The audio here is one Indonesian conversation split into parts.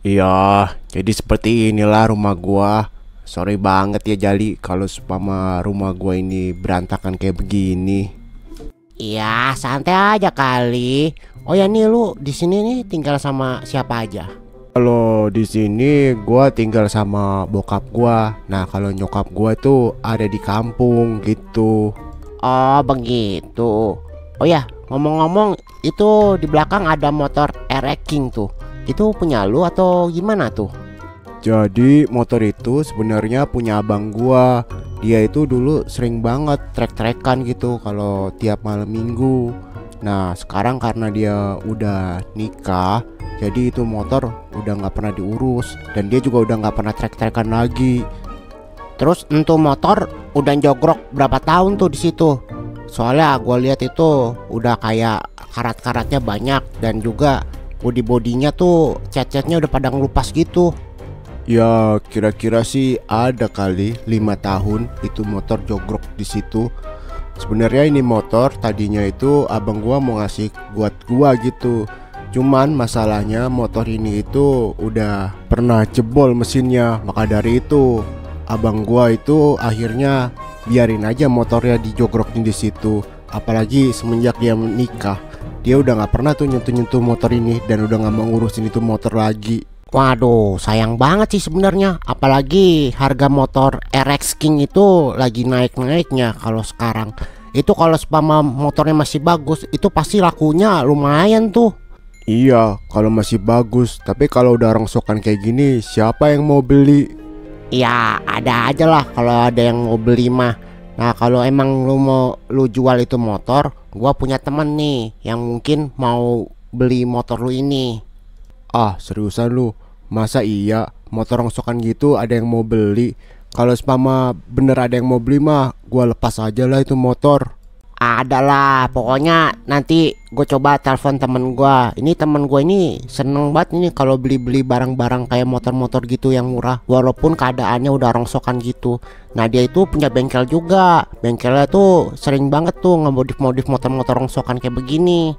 Iya, jadi seperti inilah rumah gua. Sorry banget ya Jali kalau seumpama rumah gua ini berantakan kayak begini. Iya, santai aja kali. Oh ya nih lu di sini nih tinggal sama siapa aja? Kalau di sini gua tinggal sama bokap gua. Nah, kalau nyokap gua tuh ada di kampung gitu. Oh begitu. Oh ya, ngomong-ngomong itu di belakang ada motor RX King tuh. Itu punya lu atau gimana tuh? Jadi motor itu sebenarnya punya abang gua. Dia itu dulu sering banget trek-trekan gitu kalau tiap malam minggu. Nah, sekarang karena dia udah nikah, jadi itu motor udah nggak pernah diurus dan dia juga udah nggak pernah trek-trekan lagi. Terus untuk motor udah jogrok berapa tahun tuh di situ? Soalnya gue lihat itu udah kayak karat-karatnya banyak dan juga bodi-bodinya tuh cat-catnya udah pada ngelupas gitu. Ya kira-kira sih ada kali 5 tahun itu motor jogrok di situ. Sebenarnya ini motor tadinya itu abang gua mau ngasih buat gua gitu. Cuman masalahnya motor ini itu udah pernah jebol mesinnya. Maka dari itu abang gua itu akhirnya biarin aja motornya dijogroknya di situ. Apalagi semenjak dia menikah, dia udah nggak pernah tuh nyentuh-nyentuh motor ini dan udah nggak mau ngurusin itu motor lagi. Waduh, sayang banget sih sebenarnya. Apalagi harga motor RX King itu lagi naik-naiknya kalau sekarang. Itu kalau spama motornya masih bagus, itu pasti lakunya lumayan tuh. Iya, kalau masih bagus. Tapi kalau udah rongsokan kayak gini, siapa yang mau beli? Ya ada aja lah kalau ada yang mau beli mah. Nah kalau emang lu jual itu motor, gua punya temen nih yang mungkin mau beli motor lu ini. Ah, seriusan lu? Masa iya motor rongsokan gitu ada yang mau beli? Kalau seumpama bener ada yang mau beli mah, gua lepas aja lah itu motor. Ada lah, pokoknya nanti gue coba telepon temen gue. Ini temen gue ini seneng banget ini kalau beli-beli barang-barang kayak motor-motor gitu yang murah, walaupun keadaannya udah rongsokan gitu. Nah dia itu punya bengkel juga. Bengkelnya tuh sering banget tuh ngemodif-modif motor-motor rongsokan kayak begini.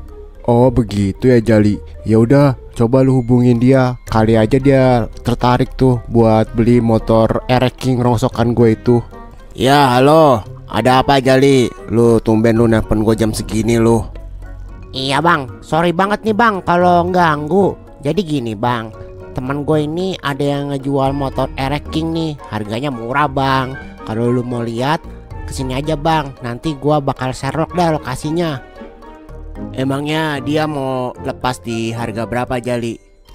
Oh begitu ya Jali. Ya udah, coba lu hubungin dia. Kali aja dia tertarik tuh buat beli motor RX King rongsokan gue itu. Ya halo, ada apa Jali? Lu tumben lu nelpon gue jam segini lu. Iya bang, sorry banget nih bang kalau ganggu. Jadi gini bang, teman gue ini ada yang ngejual motor RX King nih, harganya murah bang. Kalau lu mau lihat, kesini aja bang. Nanti gue bakal share dah lokasinya. Emangnya dia mau lepas di harga berapa Jali?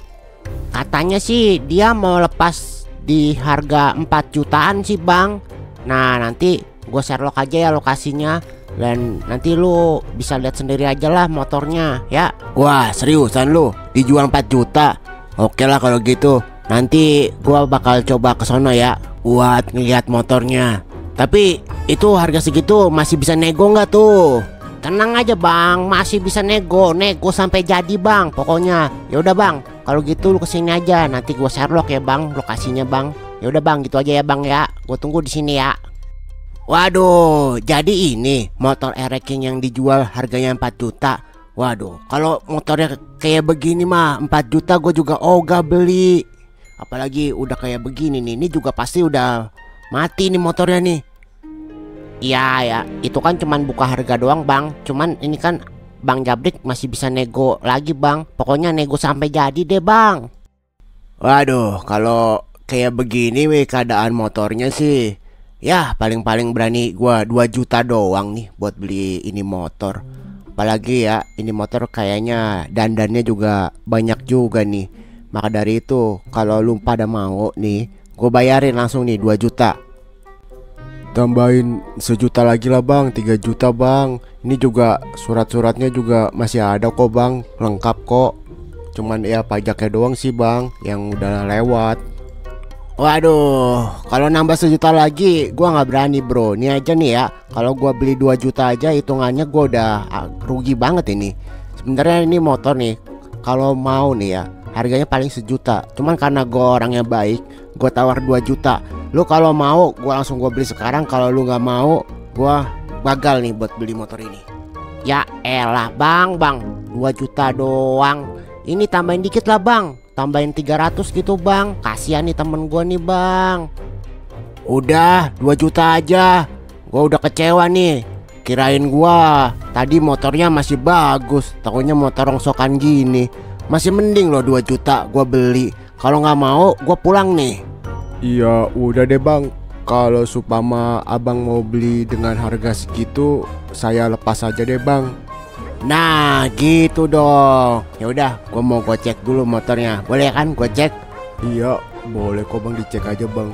Katanya sih dia mau lepas di harga 4 jutaan sih bang. Nah nanti gue share aja ya lokasinya. Dan nanti lu bisa lihat sendiri aja lah motornya ya. Wah seriusan lu dijual 4 juta? Oke lah kalau gitu. Nanti gua bakal coba ke sono ya buat ngeliat motornya. Tapi itu harga segitu masih bisa nego nggak tuh? Tenang aja bang, masih bisa nego sampai jadi bang. Pokoknya ya udah bang, kalau gitu lu kesini aja. Nanti gua share ya bang lokasinya bang. Ya udah bang, gitu aja ya bang ya. Gue tunggu di sini ya. Waduh, jadi ini motor RX King yang dijual harganya 4 juta. Waduh, kalau motornya kayak begini mah 4 juta gue juga ogah beli. Apalagi udah kayak begini nih, ini juga pasti udah mati nih motornya nih. Iya ya, itu kan cuman buka harga doang bang. Cuman ini kan Bang Jabrik masih bisa nego lagi bang. Pokoknya nego sampai jadi deh bang. Waduh, kalau kayak begini weh keadaan motornya sih, ya paling-paling berani gua 2 juta doang nih buat beli ini motor. Apalagi ya ini motor kayaknya dandannya juga banyak juga nih. Maka dari itu kalau lu pada mau nih, gua bayarin langsung nih 2 juta. Tambahin sejuta lagi lah bang, 3 juta bang. Ini juga surat-suratnya juga masih ada kok bang, lengkap kok. Cuman ya pajaknya doang sih bang yang udah lewat. Waduh, kalau nambah sejuta lagi gua nggak berani bro. Ini aja nih ya, kalau gua beli 2 juta aja hitungannya gua udah rugi banget ini. Sebenarnya ini motor nih kalau mau nih ya harganya paling sejuta. Cuman karena gua orangnya baik, gua tawar 2 juta. Lu kalau mau gua langsung gua beli sekarang. Kalau lu nggak mau, gua gagal nih buat beli motor ini. Ya elah bang, 2 juta doang. Ini tambahin dikit lah bang. tambahin 300 gitu bang. Kasihan nih temen gua nih bang. Udah 2 juta aja. Gua udah kecewa nih. Kirain gua tadi motornya masih bagus, takutnya motor rongsokan gini. Masih mending loh 2 juta gua beli. Kalau nggak mau gua pulang nih. Iya udah deh bang, kalau supama abang mau beli dengan harga segitu, saya lepas aja deh bang. Nah gitu dong. Ya udah, gua mau cek dulu motornya. Boleh kan gua cek? Iya boleh kok bang, dicek aja bang.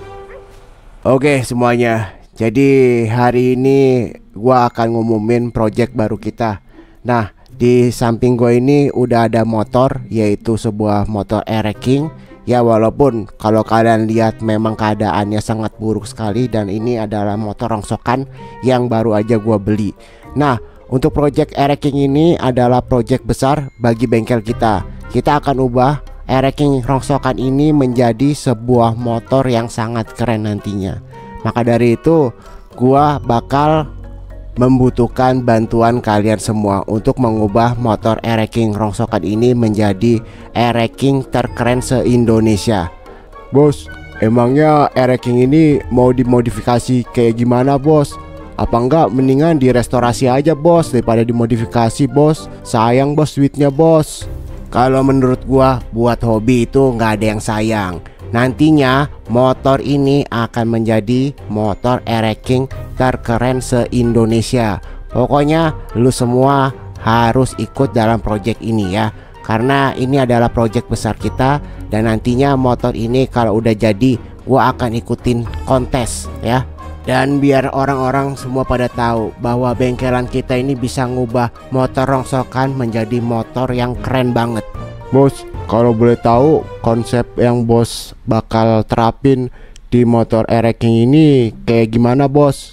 Oke semuanya. Jadi hari ini gua akan ngumumin project baru kita. Nah, di samping gua ini udah ada motor, yaitu sebuah motor King. Ya walaupun kalau kalian lihat memang keadaannya sangat buruk sekali, dan ini adalah motor rongsokan yang baru aja gua beli. Nah, untuk project King ini adalah project besar bagi bengkel kita. Kita akan ubah King rongsokan ini menjadi sebuah motor yang sangat keren nantinya. Maka dari itu gua bakal membutuhkan bantuan kalian semua untuk mengubah motor King rongsokan ini menjadi King terkeren se-Indonesia. Bos, emangnya King ini mau dimodifikasi kayak gimana bos? Apa enggak mendingan direstorasi aja bos daripada dimodifikasi bos? Sayang bos duitnya bos. Kalau menurut gua buat hobi itu nggak ada yang sayang. Nantinya motor ini akan menjadi motor King terkeren se-Indonesia. Pokoknya lu semua harus ikut dalam project ini ya, karena ini adalah project besar kita. Dan nantinya motor ini kalau udah jadi, gua akan ikutin kontes ya. Dan biar orang-orang semua pada tahu bahwa bengkelan kita ini bisa ngubah motor rongsokan menjadi motor yang keren banget. Bos, kalau boleh tahu konsep yang bos bakal terapin di motor King ini kayak gimana bos?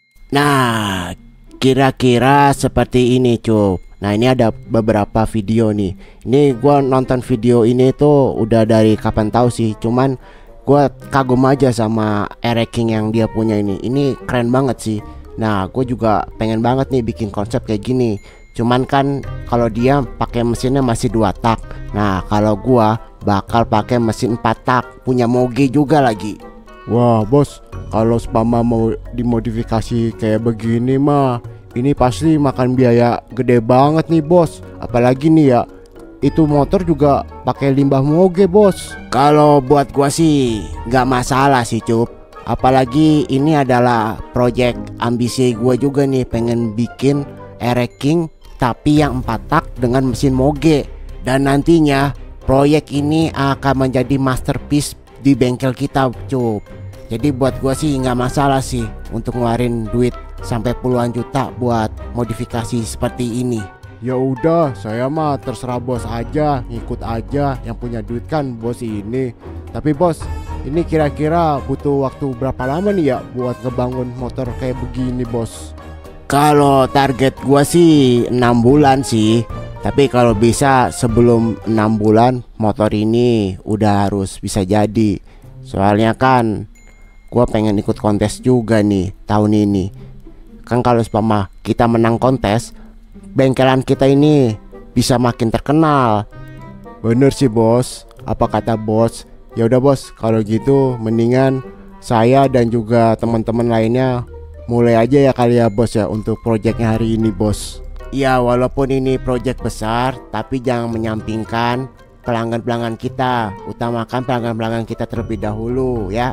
Nah, kira-kira seperti ini cup. Nah ini ada beberapa video nih. Ini gua nonton video ini tuh udah dari kapan tahu sih. Cuman gua kagum aja sama King yang dia punya ini. Ini keren banget sih. Nah gue juga pengen banget nih bikin konsep kayak gini. Cuman kan kalau dia pakai mesinnya masih 2 tak. Nah kalau gua bakal pakai mesin 4 tak, punya moge juga lagi. Wah bos, kalau spama mau dimodifikasi kayak begini mah, ini pasti makan biaya gede banget nih bos. Apalagi nih ya, itu motor juga pakai limbah moge bos. Kalau buat gua sih nggak masalah sih cup. Apalagi ini adalah project ambisi gua juga nih, pengen bikin King tapi yang 4 tak dengan mesin moge. Dan nantinya proyek ini akan menjadi masterpiece di bengkel kita cup. Jadi buat gua sih nggak masalah sih untuk ngeluarin duit sampai puluhan juta buat modifikasi seperti ini. Ya udah, saya mah terserah bos aja, ngikut aja, yang punya duit kan bos ini. Tapi bos, ini kira-kira butuh waktu berapa lama nih ya buat ngebangun motor kayak begini bos? Kalau target gua sih 6 bulan sih. Tapi kalau bisa sebelum 6 bulan motor ini udah harus bisa jadi. Soalnya kan gua pengen ikut kontes juga nih tahun ini. Kan kalau seumpama kita menang kontes, bengkelan kita ini bisa makin terkenal. Bener sih bos. Apa kata bos? Ya udah bos, kalau gitu mendingan saya dan juga teman-teman lainnya mulai aja ya kali ya bos ya untuk proyeknya hari ini bos. Ya walaupun ini proyek besar, tapi jangan menyampingkan pelanggan-pelanggan kita. Utamakan pelanggan-pelanggan kita terlebih dahulu ya.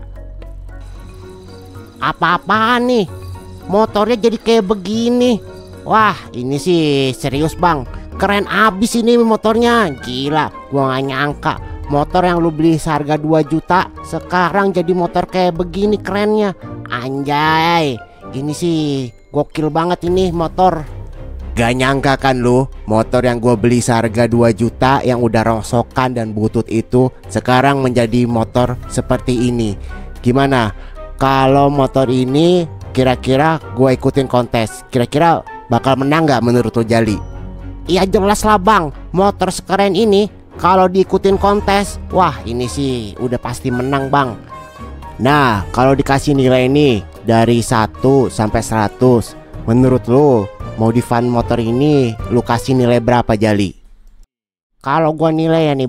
Apa-apaan nih? Motornya jadi kayak begini. Wah ini sih serius bang. Keren abis ini motornya. Gila, gua gak nyangka motor yang lu beli seharga 2 juta sekarang jadi motor kayak begini kerennya. Anjay, ini sih gokil banget ini motor. Gak nyangka kan lu, motor yang gue beli seharga 2 juta yang udah rongsokan dan butut itu sekarang menjadi motor seperti ini. Gimana kalau motor ini kira-kira gue ikutin kontes, kira-kira bakal menang gak menurut lo Jali? Iya jelas lah bang, motor sekeren ini kalau diikutin kontes, wah ini sih udah pasti menang bang. Nah kalau dikasih nilai nih dari 1 sampai 100, menurut lo modifan motor ini lu kasih nilai berapa Jali? Kalau gua nilai ya nih bang,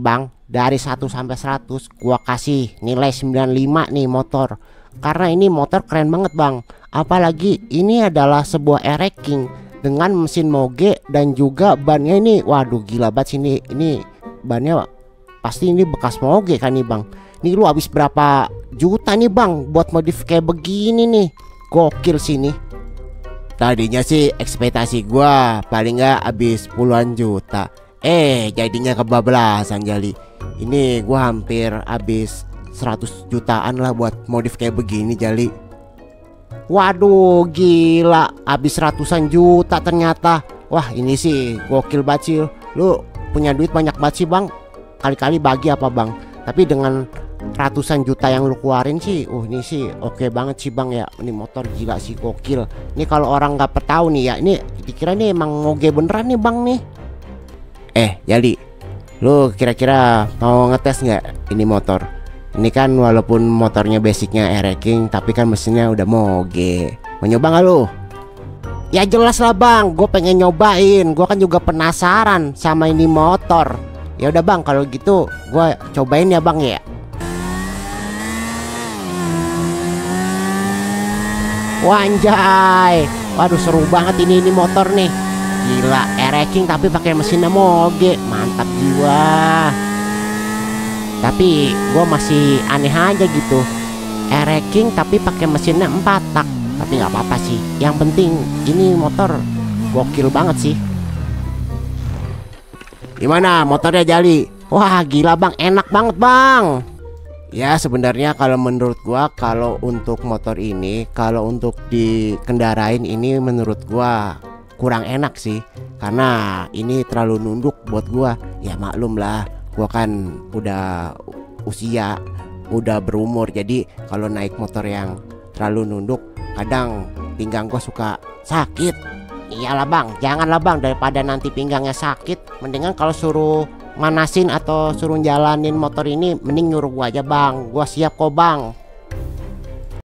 dari 1 sampai 100 gua kasih nilai 95 nih motor. Karena ini motor keren banget bang. Apalagi ini adalah sebuah Airrack King dengan mesin moge dan juga bannya ini. Waduh gila banget sini. Ini bannya pasti ini bekas moge kan nih bang. Nih lu habis berapa juta nih bang buat modif kayak begini nih. Gokil sini. Tadinya sih ekspektasi gua paling nggak habis puluhan juta. Jadinya kebablasan Jali. Ini gua hampir habis 100 jutaan lah buat modif kayak begini Jali. Waduh gila, habis ratusan juta ternyata. Wah ini sih gokil banget sih. Lu punya duit banyak banget sih bang. Kali-kali bagi apa bang. Tapi dengan ratusan juta yang lu keluarin sih, ini sih oke banget sih bang ya. Ini motor gila sih gokil. Ini kalau orang nggak tahu nih ya, ini dikira nih emang moge beneran nih bang nih. Jali, lu kira-kira mau ngetes nggak ini motor? Ini kan walaupun motornya basicnya Airrack King, tapi kan mesinnya udah moge. Mau nyoba nggak lu? Ya jelas lah bang, gue pengen nyobain. Gue kan juga penasaran sama ini motor. Ya udah bang, kalau gitu gue cobain ya bang ya. Wanjay, waduh seru banget ini motor nih. Gila, Airrack King tapi pakai mesinnya moge, mantap jiwa. Tapi gue masih aneh aja gitu. Airrack King tapi pakai mesinnya 4 tak. Tapi nggak apa-apa sih. Yang penting ini motor gokil banget sih. Gimana motornya Jali? Wah gila bang, enak banget bang. Ya sebenarnya kalau menurut gua, kalau untuk motor ini, kalau untuk dikendarain ini menurut gua kurang enak sih. Karena ini terlalu nunduk buat gua. Ya maklum lah, gua kan udah usia, udah berumur. Jadi kalau naik motor yang terlalu nunduk, kadang pinggang gua suka sakit. Iyalah bang, janganlah bang, daripada nanti pinggangnya sakit, mendingan kalau suruh manasin atau suruh jalanin motor ini, mending nyuruh gua aja bang. Gua siap kok bang.